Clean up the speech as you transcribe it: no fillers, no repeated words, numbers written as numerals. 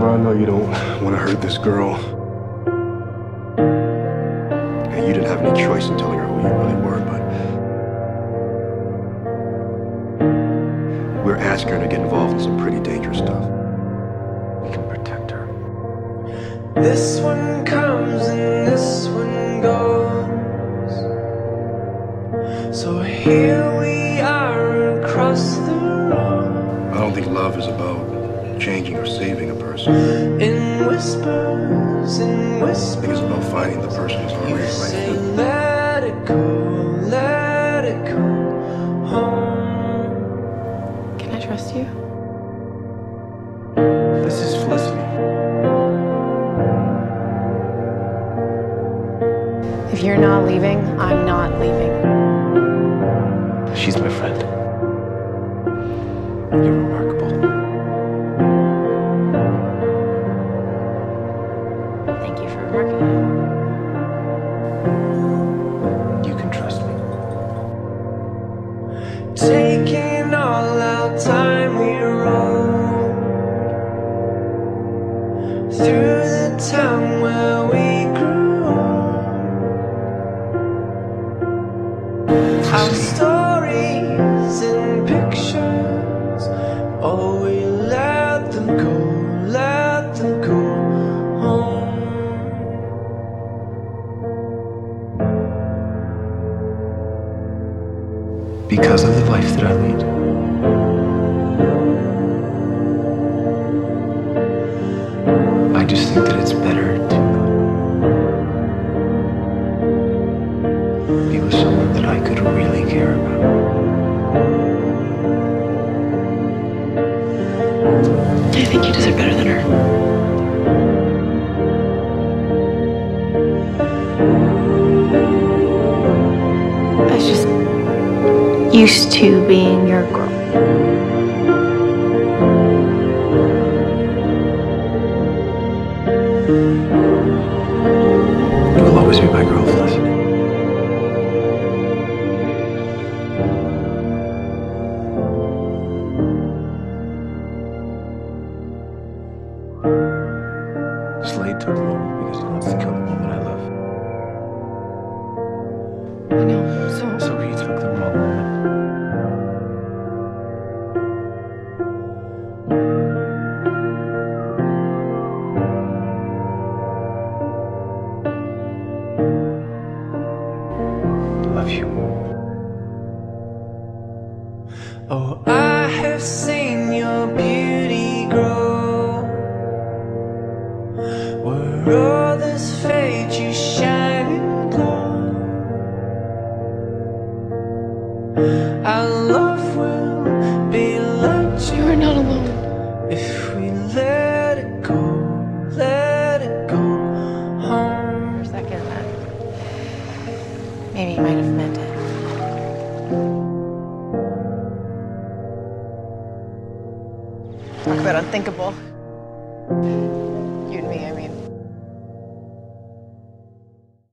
I know you don't want to hurt this girl. And you didn't have any choice in telling her who you really were, but we're asking her to get involved in some pretty dangerous stuff. We can protect her. This one comes and this one goes. So here we are across the road. I don't think love is about changing or saving a person. In whispers, in whispers. I think it's about finding the person who's already right fit. Let it go home. Can I trust you? This is Felicity. If you're not leaving, I'm not leaving. She's my friend. You're remarkable. Thank you for remarking it. You can trust me. Taking all our time we rode through the town where we grew up. Our stories and pictures, oh, we let them go home. Because of the life that I lead. I just think that it's better to be with someone that I could really care about. I think you deserve better than her. I was just used to being your girl. You will always be my girl, Felicity. Slade took the woman because he wants to kill the woman I love. I know, So he took the wrong woman. I love you. Oh, I have seen your beauty grow. Where others fade, you shine and glow. Our love will be like you are not alone. if we let it go home. For a second, that maybe you might have meant it. Talk about unthinkable.